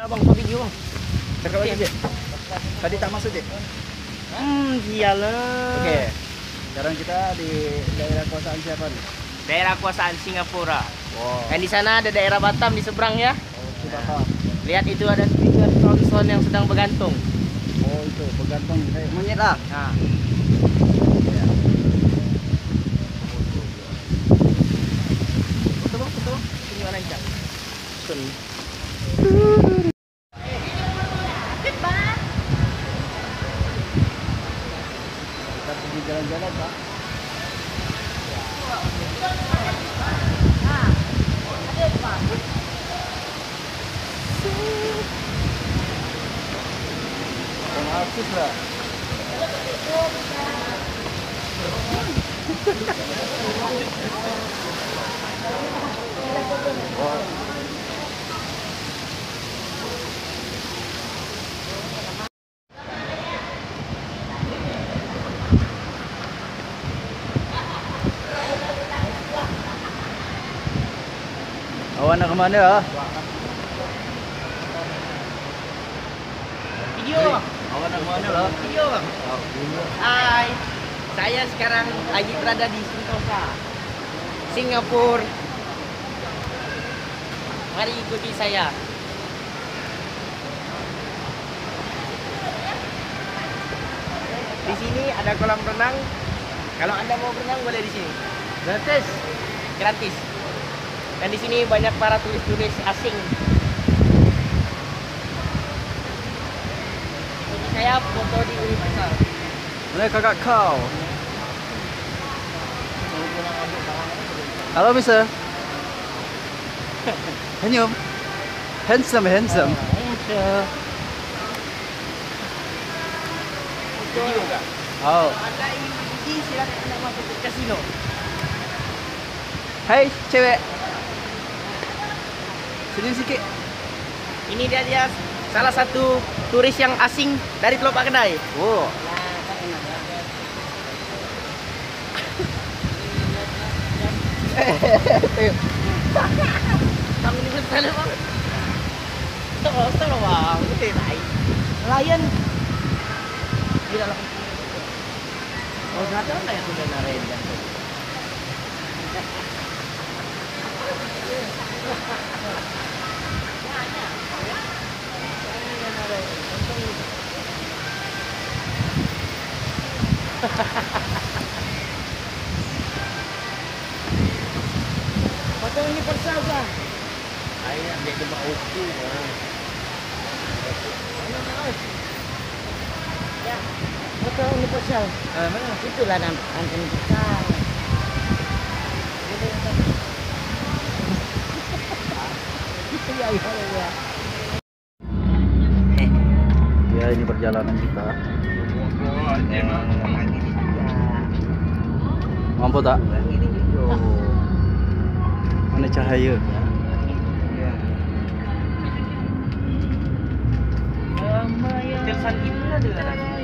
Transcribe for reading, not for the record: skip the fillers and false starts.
Abang buat video bang. Cakap lagi je. Tadi tak masuk je. Iyalah. Okey. Sekarang kita di daerah kuasaan siapa ni? Daerah kuasaan Singapura. Wow. Dan di sana ada daerah Batam di seberang ya. Oh, kita tahu. Lihat itu ada speaker Thomson yang sedang bergantung. Oh, itu bergantung kayak monyet lah. Nah. Betul betul. Tunggu lancar. Betul. Kita pergi jalan-jalan tak? Orang artis lah. Awak nak ke mana ah? Video bang. Awak nak ke mana lah? Video bang. Hai. Saya sekarang lagi berada di Sentosa, Singapura. Mari ikuti saya. Di sini ada kolam renang. Kalau Anda mau berenang boleh di sini. Gratis. Gratis. Dan di sini banyak para turis-turis asing. Ini saya foto di Universal. Mana kakak kau? Halo mister. Senyum. Handsome. Video enggak? Oh. Anda ingin pergi silakan Anda masuk ke kasino. Hai cewek. Senyum sikit. Ini dia salah satu turis yang asing dari Teluk Pak Kedai. Oh. Kamu ini betul bang. Betul bang. Betul baik. Nelayan. Di dalam. Oh, ada apa yang sudah narain dan tu? Foto ini persal kan? Ayah dia jumpa uku. Ya, foto ini persal. Mana? Itulah nanti kita. Ya. Ya ini perjalanan kita. Mampu tak? Mana cahaya? Tersan itu ada.